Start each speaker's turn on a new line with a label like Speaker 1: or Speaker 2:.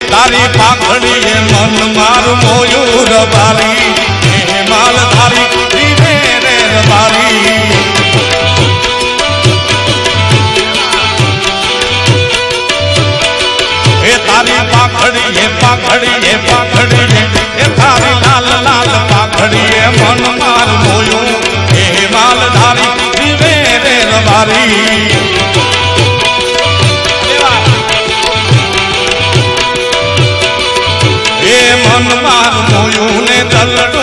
Speaker 1: તારી પાખડીએ મન માર મોયુર બારી એ માલધારી ધીરે રે રબારી એ તારી પાખડીએ પાખડીએ પાખડીએ એ તારી લાલ લાલ પાખડીએ મન માર મોયું એ માલધારી ધીરે રે રબારી મન માર મોયું ને દલડો